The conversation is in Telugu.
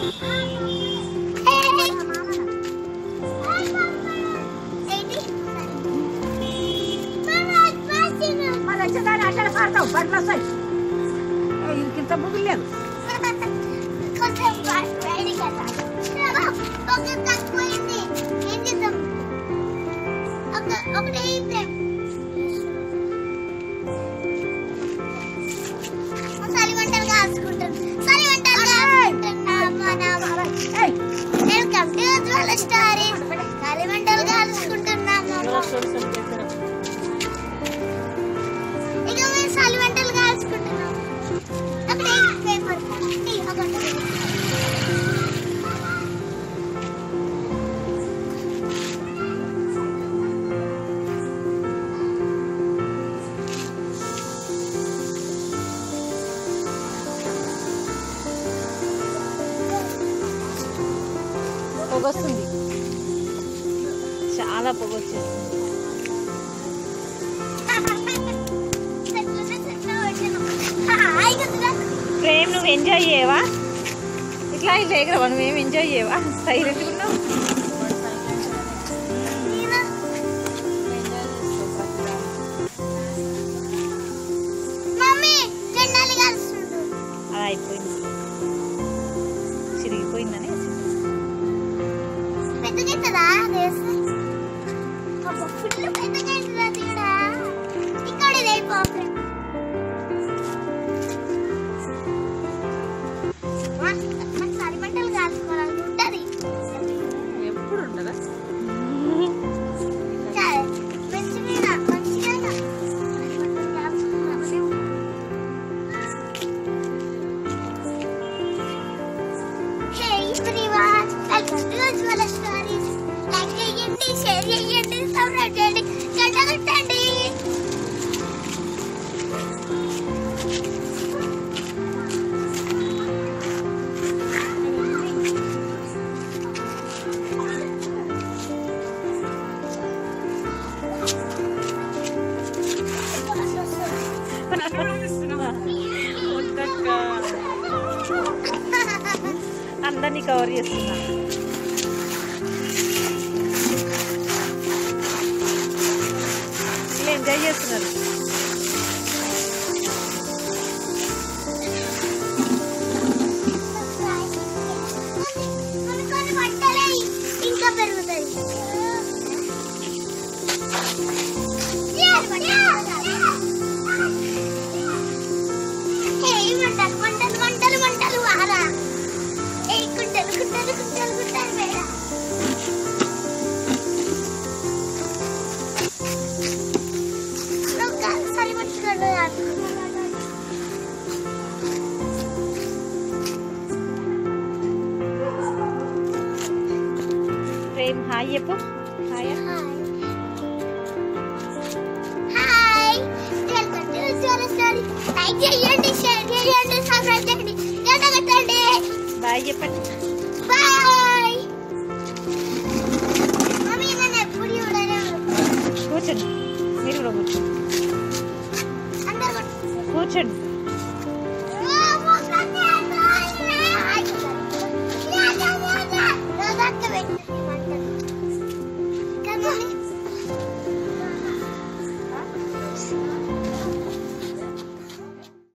ఇంత బుద్ధి లేదు. పొగొస్తుంది, చాలా పొగొచ్చేస్తుంది. ప్రేమ్ నువ్వు ఎంజాయ్ చేయవా? ఇట్లా ఇట్లా ఎగరవా? నువ్వేం ఎంజాయ్ చేయవా? సైలెంట్గా ఉన్నావు. అలా అయిపోయింది, చిరిగిపోయిందని. ఎప్పుడు ఉండదా? అందరినీ కవర్ చేస్తున్నా. ఎంజాయ్ చేస్తున్నారు. ఇంకా పెరుగుతుంది. మంటలు మంటలు వారా గుంటలు గుంటలు గుంటలు గుంటలు వేరా. సరి పట్టుకోండి. ప్రేమ్ హాయ్ చెప్పు. Hi hi, welcome to Zora story. Like చేయండి, షేర్ చేయండి, సబ్స్క్రైబ్ చేయండి, గంట కొట్టండి. బాయ్ చెప్పండి. బాయ్. మమ్మీ నన్ను ఎప్పుడు చూడలేదు. కూర్చోండి, మీరు కూడా కూర్చోండి. అందరూ కూర్చోండి.